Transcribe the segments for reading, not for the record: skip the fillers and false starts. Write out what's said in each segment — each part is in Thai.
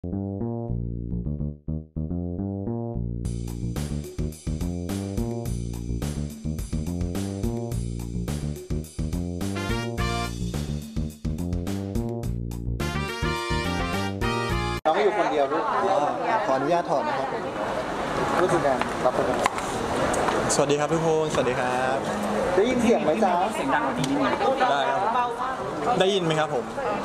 น้องอยู่คนเดียวด้วยขออนุญาตถอดนะครับรู้สึกการรับเป็นสวัสดีครับทุกคนสวัสดีครับได้ยินเสียงไหมจ๊ะเสียงดังกว่านี้นิดนึงได้ครับได้ยินไหมครับผม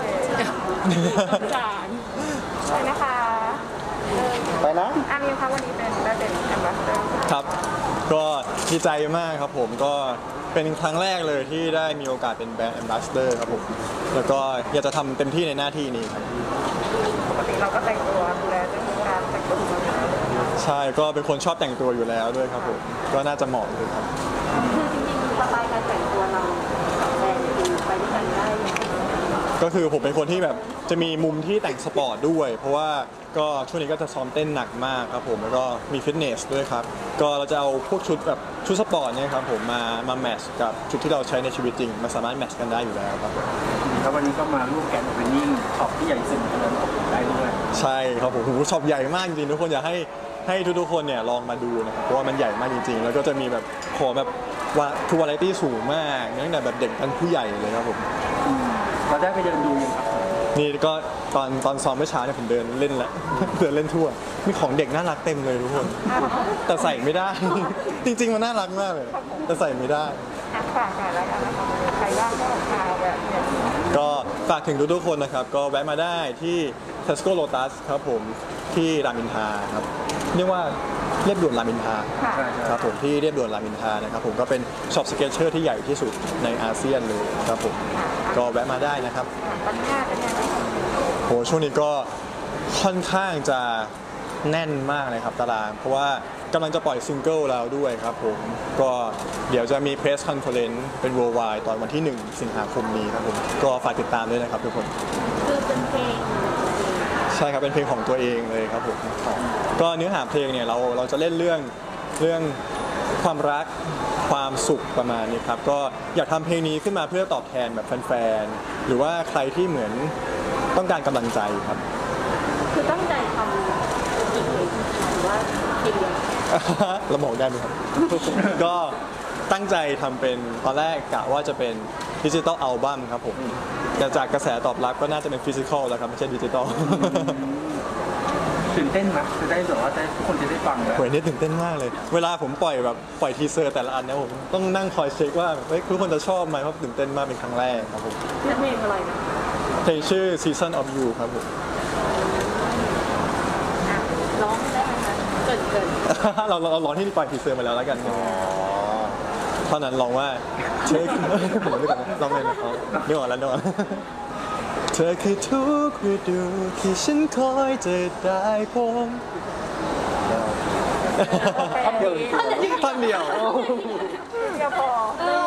ใช่นะคะไปนะมิวคะวันนี้ได้เป็นแอมบาสเดอร์ครับก็ดีใจมากครับผมก็เป็นครั้งแรกเลยที่ได้มีโอกาสเป็นแบรนด์แอมบาสเดอร์ครับผมแล้วก็อยากจะทำเต็มที่ในหน้าที่นี้ครับปกติเราก็แต่งตัวดูแลเรื่องการแต่งตัวอยู่แล้วใช่ก็เป็นคนชอบแต่งตัวอยู่แล้วด้วยครับผมก็น่าจะเหมาะเลยครับคือจริงๆสไตล์การแต่งตัวเราแบรนด์คือไปด้วยกันได้ก็คือผมเป็นคนที่แบบจะมีมุมที่แต่งสปอร์ตด้วยเพราะว่าก็ช่วงนี้ก็จะซ้อมเต้นหนักมากครับผมแล้วก็มีฟิตเนสด้วยครับก็เราจะเอาพวกชุดแบบชุดสปอร์ตเนี่ยครับผมมาแมทช์กับชุดที่เราใช้ในชีวิตจริงมันสามารถแมทช์กันได้อยู่แล้วครับแล้ววันนี้ก็มาร่วมแกนโอเพนนิ่งช็อปที่ใหญ่สุดในประเทศได้ด้วยใช่ครับผมช็อปใหญ่มากจริงทุกคนอยากให้ทุกคนเนี่ยลองมาดูนะครับเพราะว่ามันใหญ่มากจริงๆแล้วก็จะมีแบบของแบบว่าทูวาไรตี้สูงมากตั้งแต่แบบเด็กจนผู้ใหญ่เลยครับผมเราได้ไปเดินดูยังครับนี่ก็ตอนซ้อมเมื่อเช้าเนี่ยผมเดินเล่นแหละเดินเล่นทั่วมีของเด็กน่ารักเต็มเลยทุกคนแต่ใส่ไม่ได้จริงๆมันน่ารักมากเลยแต่ใส่ไม่ได้ฝากอะไรกันนะคะใครว่างก็มาแบบนี้ก็ฝากถึงทุกคนนะครับก็แวะมาได้ที่ Tesco Lotus ครับผมที่รามอินทราครับเรียกว่าเรียบด่วนรามอินทราครับผมที่เรียบด่วนรามอินทรานะครับผมก็เป็นช็อปสเก็ตเชอร์ที่ใหญ่ที่สุดในอาเซียนเลยครับผมก็แวะมาได้นะครับปัญหาเป็นยังไงโหช่วงนี้ก็ค่อนข้างจะแน่นมากเลยครับตารางเพราะว่ากำลังจะปล่อยซิงเกิลแล้วด้วยครับผมก็เดี๋ยวจะมีเพรสคอนเฟอเรนซ์เป็น worldwide ตอนวันที่1 สิงหาคมนี้ครับผมก็ฝากติดตามด้วยนะครับทุกคนคือเป็นเพลงใช่ครับเป็นเพลงของตัวเองเลยครับผมก็เนื้อหาเพลงเนี่ยเราจะเล่นเรื่องความรักความสุขประมาณนี้ครับก็อยากทำเพลงนี้ขึ้นมาเพื่อตอบแทนแบบแฟนๆหรือว่าใครที่เหมือนต้องการกำลังใจครับคือตั้งใจทำอีกเพลงหรือว่าเพลงเดียวเราบอกได้ไหมครับ ก็ตั้งใจทำเป็นตอนแรกกะว่าจะเป็นดิจิตอลอัลบั้มครับผมแต่จากกระแสตอบรับก็น่าจะเป็นฟิสิกอลแล้วครับไม่ใช่ดิจิตอลตื่นเต้นไหมจะได้แบบว่าทุกคนจะได้ฟังแล้วโหยนี่ตื่นเต้นมากเลยเวลาผมปล่อยทีเซอร์แต่ละอันเนี่ยผมต้องนั่งคอยเช็คว่าทุกคนจะชอบไหมเพราะตื่นเต้นมากเป็นครั้งแรกครับผมเพลงอะไรนะเพลงชื่อ Season of You ครับผมร้องได้ไหมคะเกินเราร้องที่ปล่อยทีเซอร์มาแล้วแล้วกันเท่านั้นลองว่าเช็คผมไม่กันลองเลยนะครับนึกออกแล้วเธอคือทุกฤดูที่ฉันคอยจะได้พบท่อนเดียวท่อนเดียวพอ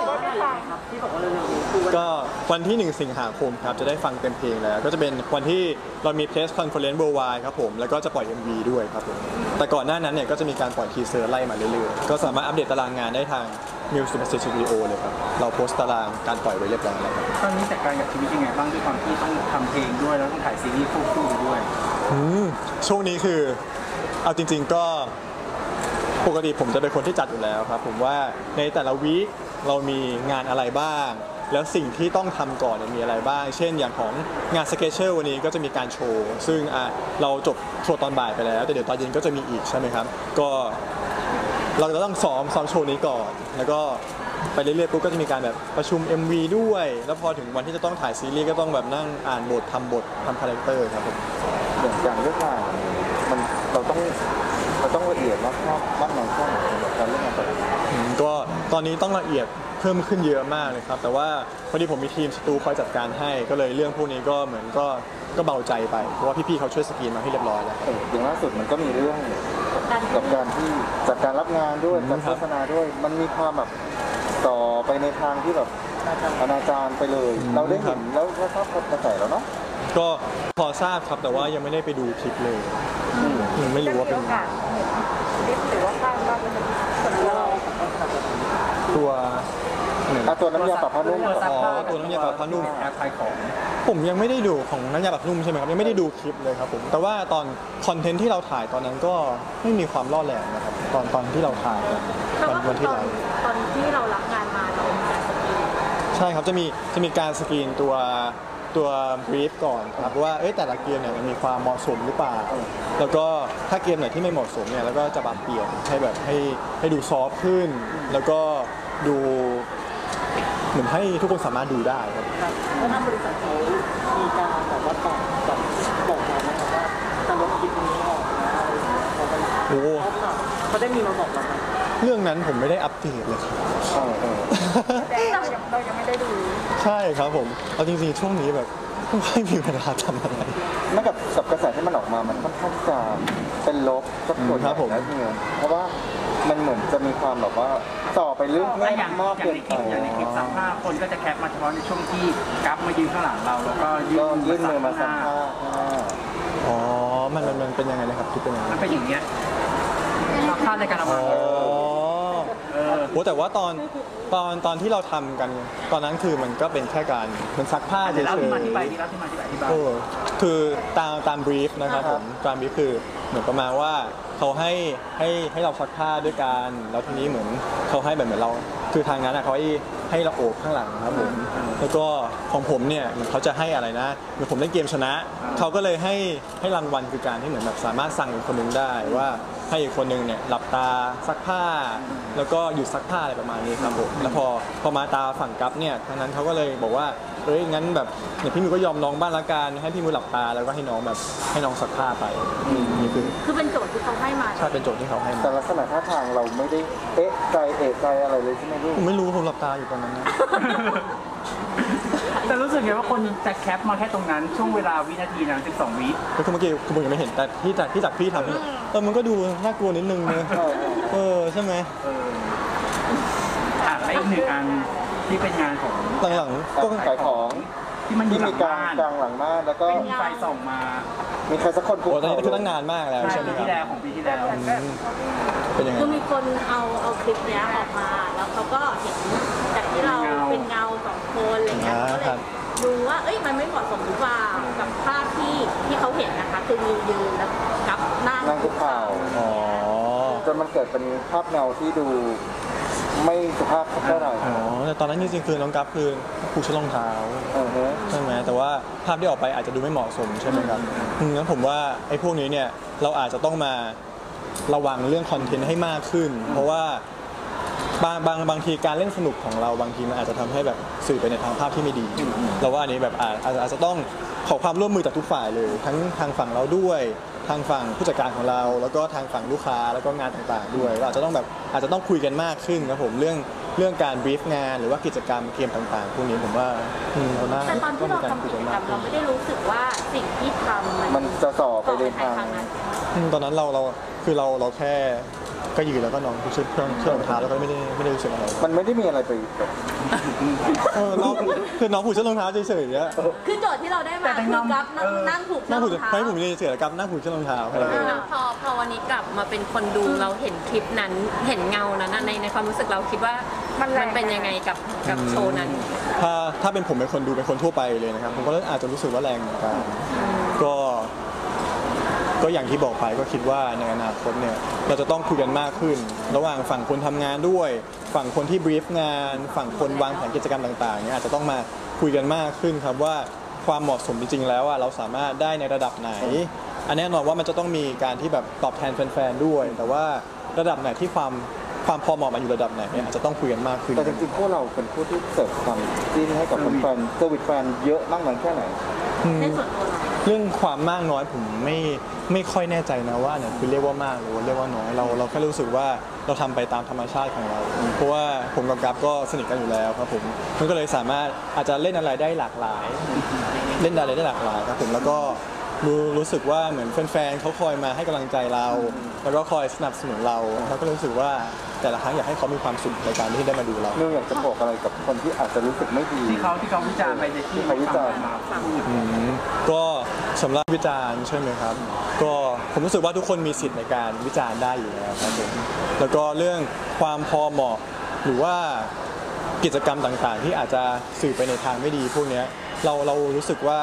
ก็วันที่1 สิงหาคมครับจะได้ฟังเต็มเพลงแล้วก็จะเป็นวันที่เรามี Press Conference Worldwide ครับผมแล้วก็จะปล่อย MV ด้วยครับผมแต่ก่อนหน้านั้นเนี่ยก็จะมีการปล่อยทีเซอร์ไล่มาเรื่อยๆก็สามารถอัปเดตตารางงานได้ทาง Music Studio เลยครับเราโพสต์ตารางการปล่อยไว้เรียบร้อยแล้วครับตอนนี้จัดการกับชีวิตยังไงบ้างด้วยความที่ต้องทำเพลงด้วยแล้วต้องถ่ายซีรีส์ควบคู่ด้วยช่วงนี้คือเอาจริงๆก็ปกติผมจะเป็นคนที่จัดอยู่แล้วครับผมว่าในแต่ละวีคเรามีงานอะไรบ้างแล้วสิ่งที่ต้องทำก่อนมีอะไรบ้างเช่นอย่างของงานสเก็ตเชอร์วันนี้ก็จะมีการโชว์ซึ่งเราจบโชว์ตอนบ่ายไปแล้วแต่เดี๋ยวตอนเย็นก็จะมีอีกใช่ไหมครับก็เราจะต้องซ้อมโชว์นี้ก่อนแล้วก็ไปเรื่อยๆปุ๊บก็จะมีการแบบประชุม MV ด้วยแล้วพอถึงวันที่จะต้องถ่ายซีรีส์ก็ต้องแบบนั่งอ่านบททำคาแรคเตอร์ครับผมอย่างการเลือกงานมันเราต้องละเอียดมากน้อยแค่ไหนการเลือกงานแต่ละก็ตอนนี้ต้องละเอียดเพิ่มขึ้นเยอะมากเลยครับแต่ว่าพอดีผมมีทีมสตูคอยจัดการให้ก็เลยเรื่องพวกนี้ก็เหมือนก็เบาใจไปเพราะว่าพี่ๆเขาช่วยสกรีนมาให้เรียบร้อยแล้วอย่างล่าสุดมันก็มีเรื่องกับการที่จัดการรับงานด้วยการโฆษณาด้วยมันมีความแบบต่อไปในทางที่แบบอนาจารไปเลยเราได้เห็นแล้วก็ทราบกระแสแล้วเนาะก็พอทราบครับแต่ว่ายังไม่ได้ไปดูคลิปเลยยังไม่รู้ว่าเป็นคลิปหรือว่าภาพว่ามันเป็นตัวตัวน้ำยาปรับผ้านุ่มตัวน้ำยาปรับผ้านุ่มแอปขายของผมยังไม่ได้ดูของน้ำยาปรับนุ่มใช่ไหมครับยังไม่ได้ดูคลิปเลยครับผมแต่ว่าตอนคอนเทนต์ที่เราถ่ายตอนนั้นก็ไม่มีความล่อแหลมนะครับตอนที่เราถ่ายวันที่ไลฟ์ตอนที่เรารับงานมาเรามีการสกรีนใช่ครับจะมีการสกรีนตัวบรีฟก่อนครับว่าแต่ละเกมเนี่ยมันมีความเหมาะสมหรือเปล่าแล้วก็ถ้าเกมไหนที่ไม่เหมาะสมเนี่ยแล้วก็จะปรับเปลี่ยนให้แบบให้ดูซอฟต์ขึ้น แล้วก็ดูเหมือนให้ทุกคนสามารถดูได้ครับแล้วทางบริษัทเขามีการแบบว่าตอบแบบบอกเราไหมครับว่าจะลดคลิปนี้ออกนะอะไรอย่างเงี้ยเขาเป็นโอ้เขาได้มีมาบอกเราไหมเรื่องนั้นผมไม่ได้อัปเดตเลยครับเรายังไม่ได้ดูใช่ครับผมเอาจริงๆช่วงนี้แบบไม่ค่อยมีเวลาทำอะไรไม่กับกระแสที่มันออกมามันค่อนข้างจะเป็นลบสักส่วนใหญ่ครับผมแล้วเนี่ยเพราะว่ามันเหมือนจะมีความแบบว่าต่อไปเรื่องแต่อย่างมากอย่าเกิงนในคไปลิปอย่างในคลิปซักผ้าคนก็จะแคปมาเฉพาะในช่วงที่กัฟมายืนข้างหลังเราแล้วก็ก็ยื่นมือมาสัมภาษณ์อ๋อมันเป็นยังไงนะครับคลิปเป็นยังไงมันเป็นอย่างเงี้ยซักผ้าในการทำงานโอ้แต่ว่าตอนที่เราทำกันตอนนั้นคือมันก็เป็นแค่การมันซักผ้าเฉเดี๋ยวย เราที่มาที่ไปๆที่เราที่มาที่ไปที่ไปโอ้คือตามบรีฟนะครับผมตามบรีฟคือเหมือนประมาณว่าเขาให้เราซักผ้าด้วยกันแล้วทีนี้เหมือนเขาให้แบบเหมือนเราคือทางนั้นเขาให้เราโอบข้างหลังครับผมแล้วก็ของผมเนี่ยเหมือนเขาจะให้อะไรนะเหมือนผมเล่นเกมชนะเขาก็เลยให้รางวัลคือการที่เหมือนแบบสามารถสั่งอีกคนนึงได้ว่าให้อีกคนนึงเนี่ยหลับตาซักผ้า แล้วก็หยุดซักผ้าอะไรประมาณนี้ครับผมแล้วพอมาตาฝั่งกัฟเนี่ยทางนั้นเขาก็เลยบอกว่างั้นแบบเนี่ยพี่มิวก็ยอมน้องบ้านละกันให้พี่มิวหลับตาแล้วก็ให้น้องแบบให้น้องซักผ้าไปนี่คือเป็นโจทย์ที่เขาให้มาใช่เป็นโจทย์ที่เขาให้มาแต่ลักษณะท่าทางเราไม่ได้เอะใจอะไรเลยใช่ไหมลูกผมไม่รู้ผมหลับตาอยู่ตอนนั้นนะแต่รู้สึกไงว่าคนจะแคปมาแค่ตรงนั้นช่วงเวลาวินาทีนั้น12 วิก็คือเมื่อกี้คุณยังไม่เห็นแต่ที่จากพี่ทำนี่มันก็ดูน่ากลัวนิดนึงเนอะใช่ไหมและอีกหนึ่งอันที่เป็นงานของหลังๆก็ขายของที่มันอยู่หลัมีงกลาบ้าง นหลังบ้านแล้วก็ไม่มีไฟส่องมามีใครสักคนคุกโอ้ตอนเข่านี้คือตั้งนานมากแล้วใช่ใช่ไหมปีคที่รับแล้วของปีที่แล้วเป็นยังไงคือมีคนเอาคลิปเนี้ยออกมา แล้วเขาก็เห็นจากที่เราเป็นเงาสองคนอะไรเงี้ยเขาก็เลยดูว่ามันไม่เหมาะสมหรือเปล่ากับภาพที่เขาเห็นนะคะคือมียืนแล้วกับนั่งคุกเข่าอ๋อจนมันเกิดเป็นภาพเงาที่ดูไม่สุภาพเท่าไหร่อ๋อแต่ตอนนั้นจริงๆคือน้องกัฟคือผูกชุดรองเท้าฮะใช่ไหมแต่ว่าภาพที่ออกไปอาจจะดูไม่เหมาะสมใช่ไหมครับงั้นผมว่าไอ้พวกนี้เนี่ยเราอาจจะต้องมาระวังเรื่องคอนเทนต์ให้มากขึ้น เพราะว่าบางทีการเล่นสนุกของเราบางทีมันอาจจะทำให้แบบสื่อไปในทางภาพที่ไม่ดีเราว่าอันนี้แบบอาจจะต้องขอความร่วมมือจากทุกฝ่ายเลยทั้งทางฝั่งเราด้วยทางฝั่งผู้จัดการของเรา แล้วก็ทางฝั่งลูกค้าแล้วก็งานต่างๆด้วยเราอาจจะต้องคุยกันมากขึ้นครับผมเรื่องการบรีฟงานหรือว่ากิจกรรมเกมต่างๆพวกนี้ผมว่าเราน่าแต่ตอนที่เราทำกิจกรรมเราไม่ได้รู้สึกว่าสิ่งที่ทำมันจะต่อไปในทางนั้นตอนนั้นเราแค่ก็ยืนแล้วก็นอนชุดเครื่องรองเท้าแล้วก็ไม่ได้รู้สึกอะไรมันไม่ได้มีอะไรไปแบบน้องผูกชุดรองเท้าเฉยๆเนี่ยคือโจทย์ที่เราได้มาคือกับนั่งผูกนั่งผูกรองเท้าให้ผมมีเฉยๆกับนั่งผูกชุดรองเท้าอะไรอย่างเงี้ยพอวันนี้กลับมาเป็นคนดูเราเห็นคลิปนั้นเห็นเงานั้นอะในความรู้สึกเราคิดว่ามันเป็นยังไงกับโชว์นั้นถ้าเป็นผมเป็นคนดูเป็นคนทั่วไปเลยนะครับผมก็อาจจะรู้สึกว่าแรงเหมือนกันก็อย่างที่บอกไปก็คิดว่าในอนาคตเนี่ยเราจะต้องคุยกันมากขึ้น ระหว่างฝั่งคนทำงานด้วย ฝั่งคนที่บรีฟงานฝั่งคนวางแผนกิจกรรมต่างๆเนี่ยอาจจะต้องมาคุยกันมากขึ้นครับว่าความเหมาะสมจริงๆแล้วเราสามารถได้ในระดับไหนอันแน่นอนว่ามันจะต้องมีการที่แบบตอบแทนแฟนๆด้วย แต่ว่าระดับไหนที่ความพอเหมาะมันอยู่ระดับไหนเนี่ยอาจจะต้องคุยกันมากขึ้นแต่จริงๆพวกเราเป็นผู้ที่เสิร์ฟความจิ้นให้กับแฟนๆเซอร์วิสแฟนเยอะมากน้อยแค่ไหนในส่วนตัวเราเรื่องความมากน้อยผมไม่ค่อยแน่ใจนะว่าเนี่ยคือเรียกว่ามากหรือว่าเรียกว่าน้อยเราแค่รู้สึกว่าเราทำไปตามธรรมชาติของเราเพราะว่าผมกับกัฟก็สนิทกันอยู่แล้วครับผมมันก็เลยสามารถอาจจะเล่นอะไรได้หลากหลายครับผมแล้วก็รู้สึกว่าเหมือนแฟนๆเขาคอยมาให้กำลังใจเรา แล้วก็คอยสนับสนุนเราก็รู้สึกว่าแต่ละครั้งอยากให้เขามีความสุขในการที่ได้มาดูเราเรื่องอยากจะบอกอะไรกับคนที่อาจจะรู้สึกไม่ดีที่เขาวิจารณ์ไปในที่เขาวิจารณ์มาพูดก็สำหรับวิจารณ์ใช่ไหมครับก็ผมรู้สึกว่าทุกคนมีสิทธิ์ในการวิจารณ์ได้อยู่แล้วครับผมแล้วก็เรื่องความพอเหมาะหรือว่ากิจกรรมต่างๆ ที่อาจจะสื่อไปในทางไม่ดีพวกเนี้ยเรารู้สึกว่า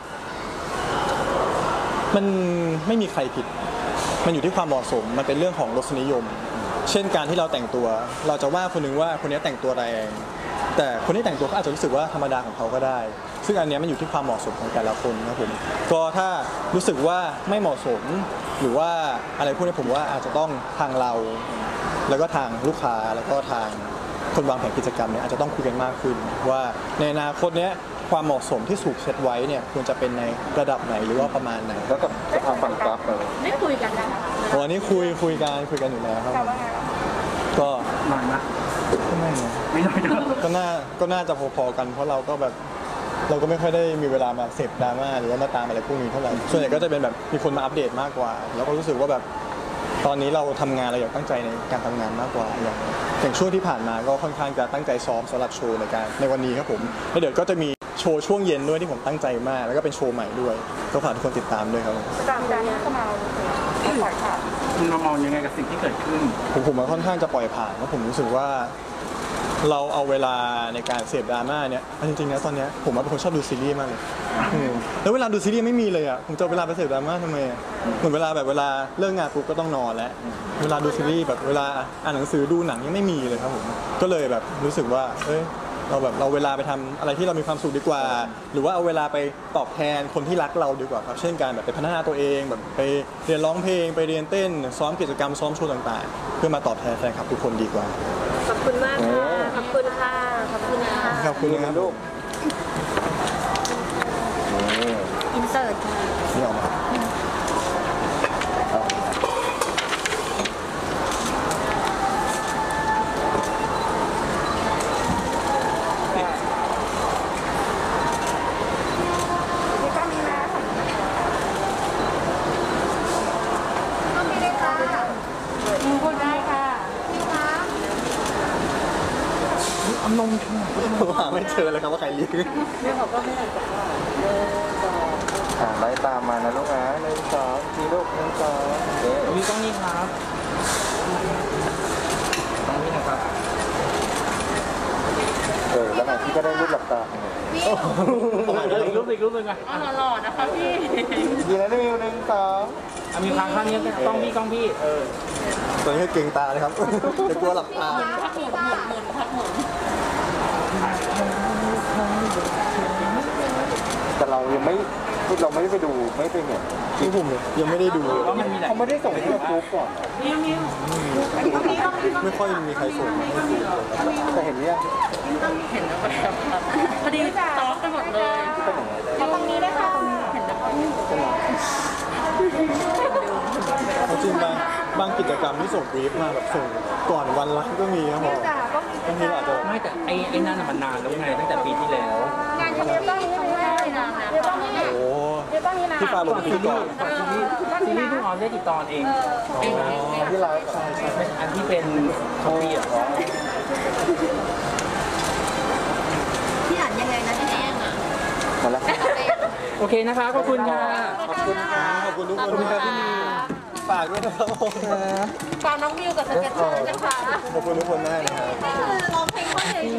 มันไม่มีใครผิดมันอยู่ที่ความเหมาะสมมันเป็นเรื่องของรสนิยม เช่นการที่เราแต่งตัวเราจะว่าคนนึงว่าคนนี้แต่งตัวแรงแต่คนที่แต่งตัวเขาอาจจะรู้สึกว่าธรรมดาของเขาก็ได้ซึ่งอันนี้มันอยู่ที่ความเหมาะสมของแต่ละคนครับผมก็ถ้ารู้สึกว่าไม่เหมาะสมหรือว่าอะไรพวกนี้ผมว่าอาจจะต้องทางเราแล้วก็ทางลูกค้าแล้วก็ทางคนวางแผนกิจกรรมเนี่ยอาจจะต้องคุยกันมากขึ้นว่าในอนาคตเนี้ยความเหมาะสมที่ถูกเซตไว้เนี่ยควรจะเป็นในระดับไหนหรือว่าประมาณไหนแล้วกับทางฝั่งกราฟเลยได้คุยกันนะคะวันนี้คุยกันอยู่แล้วครับก็นานนะไม่นะไม่น้อยนะก็น่าจะพอๆกันเพราะเราก็แบบเราก็ไม่ค่อยได้มีเวลามาเสพดราม่าหรือว่ามาตามอะไรพวกนี้เท่าไหร่ส่วนใหญ่ก็จะเป็นแบบมีคนมาอัปเดตมากกว่า แล้วก็รู้สึกว่าแบบตอนนี้เราทำงานเราอยากตั้งใจในการทำงานมากกว่าอย่างช่วงที่ผ่านมาก็ค่อนข้างจะตั้งใจซ้อมสำหรับโชว์ในวันนี้ครับผมแล้วเดี๋ยวก็จะมีโชว์ช่วงเย็นด้วยที่ผมตั้งใจมากแล้วก็เป็นโชว์ใหม่ด้วยก็ฝากทุกคนติดตามด้วยครับตามการเข้ามาปล่อยข่าวคุณมองยังไงกับสิ่งที่เกิดขึ้นผมค่อนข้างจะปล่อยผ่านเพราะผมรู้สึกว่าเราเอาเวลาในการเสพดราม่าเนี่ยจริงๆนะตอนเนี้ยผมเป็นคนชอบดูซีรีส์มากเลยแล้วเวลาดูซีรีส์ไม่มีเลยอ่ะผมจะเอาเวลาไปเสพดราม่าทำไมอะเหมือนเวลาเลิกงานปุ๊บก็ต้องนอนแล้วเวลาดูซีรีส์แบบเวลาอ่านหนังสือดูหนังยังไม่มีเลยครับผมก็เลยแบบรู้สึกว่าเราเวลาไปทำอะไรที่เรามีความสุขดีกว่า หรือว่าเอาเวลาไปตอบแทนคนที่รักเราดีกว่าครับเช่นการแบบไปพัฒนาตัวเองแบบไปเรียนร้องเพลงไปเรียนเต้นซ้อมกิจกรรมซ้อมโชว์ต่างๆเพื่อมาตอบแทนแฟนคลับทุกคนดีกว่าขอบคุณมากค่ะขอบคุณค่ะขอบคุณค่ะขอบคุณนะครับลูกอินเสิร์ตนี่ออกมาพูดได้ค่ะหาไม่เจอเลยครับว่าใครเลี้ยงไล่ตามมานะลูกนะหนึ่งสองทีลูกหนึ่งสองโอเคมีกล้องนี้ครับกล้องนี้นะครับแล้วไหนที่ก็ได้รูปหลับตาอีกรูปหนึ่งอ่ะหล่อๆนะคะพี่ดีนะนิวหนึ่งสองมีทางข้างนี้กล้องพี่ตอนนี้เก่งตาเลยครับจะกลัวหลับตาพักหมุนแต่เรายังไม่ได้ไปดูไม่ไปเห็นที่ผมยังไม่ได้ดูว่ามันมีหลายเขาไม่ได้ส่งให้เราดูก่อนไม่ค่อยมีใครส่งให้ดูแต่เห็นเนี่ยพอดีซ้อมไปหมดเลยตรงนี้ได้ค่ะเห็นแล้วจริงบางกิจกรรมที่ส่งบรีฟมาแบบส่งก่อนวันรักก็มีครับผมบางทีอาจจะไม่แต่ไอ้นั่นมันนานแล้วไงตั้งแต่ปีที่แล้วงานเรียบร้อยนี้เลยนะเรียบร้อยนี้โอ้ที่ฟ้าลงพิธีก่อนซีรีส์เพิ่งออนได้กี่ตอนเองที่เราอันที่เป็นคอมบี้อ่ะพี่อ่านยังไงนะพี่แอนอ่ะมาแล้วโอเคนะคะขอบคุณค่ะขอบคุณทุกคนที่มีฝากด้วยนะครับผมฝากน้องวิวกับสเก็ตเตอร์นะคะขอบคุณทุกคนมากนะครับร้องเพลงเขาเลย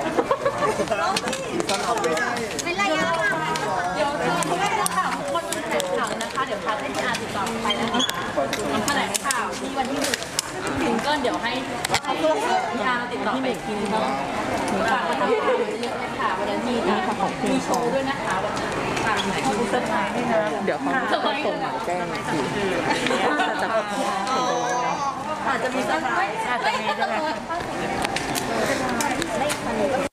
เป็นระยะค่ะเดี๋ยวเชิญคุณแม่นักข่าวทุกคนเป็นแขกข่าวนะคะ เดี๋ยวพาให้พี่อาร์ติดต่อไปนะคะทำแถลงข่าวที่วันที่1ถึงก็เดี๋ยวให้พี่อาร์ติดต่อไปอีกทีนึงเนาะฝากไว้ทำข่าวเยอะๆเลยค่ะวันนั้นมีโชว์ด้วยนะคะวันนี้ฝากให้คุณเซอร์ไพรส์ด้วยนะเดี๋ยวเขาจะส่งหมายแจ้งอาจจะมีเซอร์ไพรส์อาจจะมีใช่ไหม